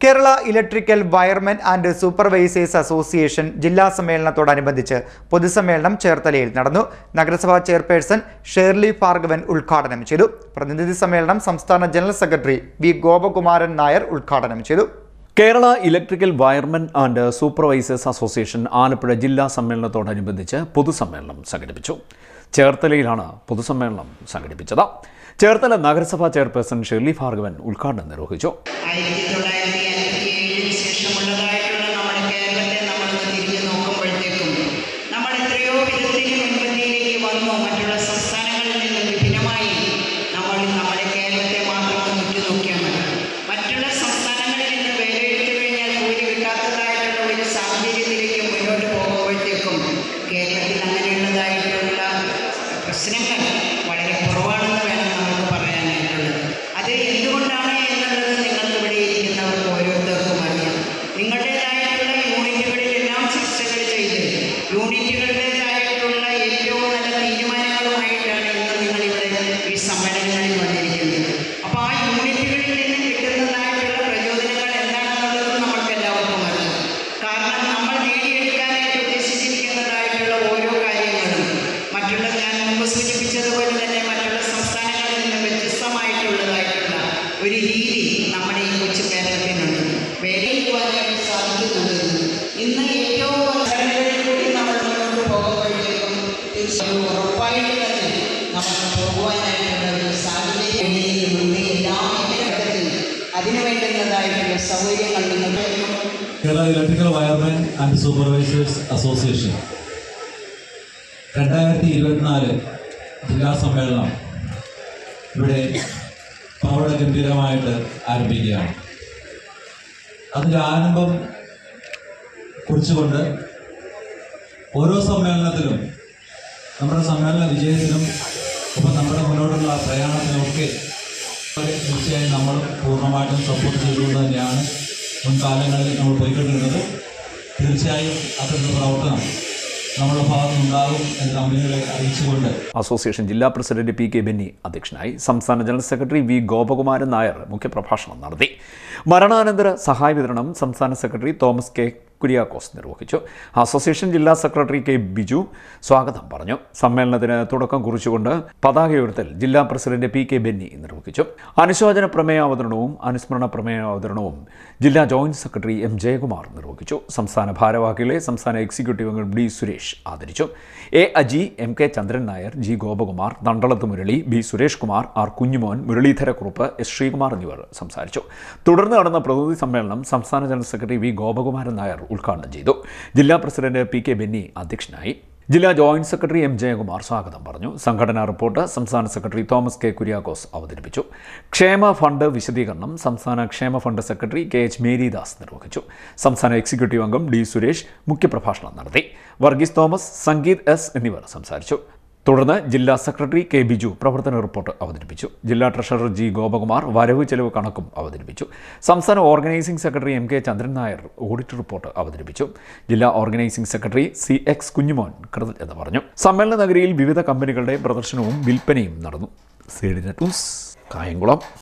Kerala electrical wiremen and supervisors association ജില്ലാ സമ്മേളനത്തോടനുബന്ധിച്ച് പൊതുസമ്മേളനം ചേർത്തലയിൽ നടന്നു. നഗരസഭാ ചെയർപേഴ്സൺ ഷേർലി ഭാർഗവൻ ഉദ്ഘാടനം ചെയ്തു. പ്രതിനിധി സമ്മേളനം സംസ്ഥാന general secretary V Gopakumaran Nair ഉദ്ഘാടനം ചെയ്തു. Kerala electrical wiremen and supervisors association Alappuzha ജില്ലാ സമ്മേളനത്തോടനുബന്ധിച്ച് പൊതുസമ്മേളനം സംഘടിപ്പിച്ചു. ചേർത്തലയിലാണ് പൊതുസമ്മേളനം സംഘടിപ്പിച്ചത്. ചേർത്തല നഗരസഭാ ചെയർപേഴ്സൺ ഷേർലി ഭാർഗവൻ ഉദ്ഘാടനം നിർവഹിച്ചു. കേരളത്തിൽ അങ്ങനെയുള്ളതായിട്ടുള്ള പ്രശ്നങ്ങൾ വളരെ കുറവാണെന്ന് വേണം നമുക്ക് പറയാനായിട്ടുള്ളത്. അത് എന്തുകൊണ്ടാണ് എന്നുള്ളത് നിങ്ങൾക്ക് ഇവിടെ ഇരിക്കുന്നവർക്ക് ഓരോരുത്തർക്കും അറിയാം. നിങ്ങളുടേതായിട്ടുള്ള യൂണിറ്റുകളിലെല്ലാം ചർച്ചകൾ ചെയ്ത് യൂണിറ്റുകളുടേതായിട്ടുള്ള ഏറ്റവും നല്ല തീരുമാനങ്ങളുമായിട്ടാണ് ഇന്ന് നിങ്ങളിവിടെ ഈ സമ്മേളനങ്ങളിൽ വന്നിരിക്കുന്നത്. അപ്പോൾ ആ യൂണിറ്റുകളിൽ നിന്ന് കിട്ടുന്നതായിട്ടുള്ള പ്രചോദനങ്ങൾ എന്താണെന്നുള്ളത് നമ്മൾക്ക് എല്ലാവർക്കും അറിയാം. കാരണം നമ്മൾ നേടിയെടുക്കാനായിട്ട് ഉദ്ദേശിച്ചിരിക്കുന്നതായിട്ടുള്ള ഓരോ കാര്യങ്ങളും മറ്റുള്ള ഞാൻ മുമ്പ് സൂചിപ്പിച്ചതുപോലെ തന്നെ മറ്റുള്ള സംസ്ഥാനങ്ങളിൽ നിന്ന് വ്യത്യസ്തമായിട്ടുള്ളതായിട്ടുള്ള ഒരു രീതി നമ്മുടെ ഈ കൊച്ചു കേരളത്തിനുണ്ട്. വേലയിക്കുവാനായിട്ട് സാധിക്കുന്നുണ്ട്. ഇന്ന് ഏറ്റവും വർഷങ്ങളിൽ കൂടി നമ്മൾ മുന്നോട്ട് പോകുമ്പോഴേക്കും ഉറപ്പായിട്ട് തന്നെ നമുക്ക് പോകുവാനായിട്ടുള്ള ഒരു സാഹചര്യമുണ്ട്. എല്ലാ മേഖലകളിൽ അതിനു വേണ്ടുന്നതായിട്ടുള്ള സൗകര്യങ്ങൾ Kerala electrical wiremen and supervisors association 2024 ജില്ലാ സമ്മേളനം ഇവിടെ പ്രൗഢഗംഭീരമായിട്ട് ആരംഭിക്കുകയാണ്. അതിൻ്റെ ആരംഭം കുറിച്ചുകൊണ്ട് ഓരോ സമ്മേളനത്തിലും നമ്മുടെ സമ്മേളന വിജയത്തിനും ഒപ്പം നമ്മുടെ മുന്നോട്ടുള്ള പ്രയാണത്തിനുമൊക്കെ തീർച്ചയായും നമ്മൾ പൂർണ്ണമായിട്ടും സപ്പോർട്ട് ചെയ്തുകൊണ്ട് തന്നെയാണ് മുൻകാലങ്ങളിൽ നമ്മൾ പോയിക്കൊണ്ടിരുന്നത്. തീർച്ചയായും അത്തരത്തിലുള്ള പ്രവർത്തനം നമ്മുടെ ഭാഗത്തുനിന്നുണ്ടാകും എന്ന് കമ്പനികളെ അറിയിച്ചുകൊണ്ട് അസോസിയേഷൻ ജില്ലാ പ്രസിഡന്റ് പി കെ ബെന്നി അധ്യക്ഷനായി. സംസ്ഥാന general secretary V Gopakumaran Nair മുഖ്യപ്രഭാഷണം നടത്തി. മരണാനന്തര സഹായ വിതരണം സംസ്ഥാന സെക്രട്ടറി തോമസ് കെ കുര്യാക്കോസ് നിർവഹിച്ചു. അസോസിയേഷൻ ജില്ലാ സെക്രട്ടറി കെ ബിജു സ്വാഗതം പറഞ്ഞു. സമ്മേളനത്തിന് തുടക്കം കുറിച്ചുകൊണ്ട് പതാക ഉയർത്തൽ ജില്ലാ പ്രസിഡന്റ് പി കെ ബെന്നി നിർവഹിച്ചു. അനുശോചന പ്രമേയാവതരണവും അനുസ്മരണ പ്രമേയാവതരണവും ജില്ലാ ജോയിന്റ് സെക്രട്ടറി എം ജയകുമാർ നിർവഹിച്ചു. സംസ്ഥാന ഭാരവാഹികളെ സംസ്ഥാന എക്സിക്യൂട്ടീവ് അംഗം ഡി സുരേഷ് ആദരിച്ചു. A Aji, M K Chandran Nair, G Gopakumar, Nandalath Murali, B Suresh Kumar, R Kunjumon, Muraleedharakurup, S Sreekumar എന്നിവർ സംസാരിച്ചു. തുടർന്ന് നടന്ന പ്രതിനിധി സമ്മേളനം സംസ്ഥാന general secretary V Gopakumaran Nair ഉദ്ഘാടനം ചെയ്തു. ജില്ലാ പ്രസിഡന്റ് പി കെ ബെന്നി അധ്യക്ഷനായി. ജില്ലാ ജോയിന്റ് സെക്രട്ടറി എം ജയകുമാർ സ്വാഗതം പറഞ്ഞു. സംഘടനാ റിപ്പോർട്ട് സംസ്ഥാന സെക്രട്ടറി തോമസ് കെ കുര്യാക്കോസ് അവതരിപ്പിച്ചു. ക്ഷേമ ഫണ്ട് വിശദീകരണം സംസ്ഥാന ക്ഷേമ fund secretary K H Marydas നിർവഹിച്ചു. സംസ്ഥാന എക്സിക്യൂട്ടീവ് അംഗം ഡി സുരേഷ് മുഖ്യപ്രഭാഷണം നടത്തി. വർഗീസ് തോമസ്, സംഗീത് എസ് എന്നിവർ സംസാരിച്ചു. തുടർന്ന് ജില്ലാ സെക്രട്ടറി കെ ബിജു പ്രവർത്തന റിപ്പോർട്ട് അവതരിപ്പിച്ചു. ജില്ലാ ട്രഷറർ ജി ഗോപകുമാർ വരവ് ചെലവ് കണക്കും അവതരിപ്പിച്ചു. സംസ്ഥാന organising secretary M K Chandran Nair audit report അവതരിപ്പിച്ചു. ജില്ലാ organising secretary C X Kunjumon കൃതജ്ഞത പറഞ്ഞു. സമ്മേളന നഗരിയിൽ വിവിധ കമ്പനികളുടെ പ്രദർശനവും വിൽപ്പനയും നടന്നു. കായംകുളം.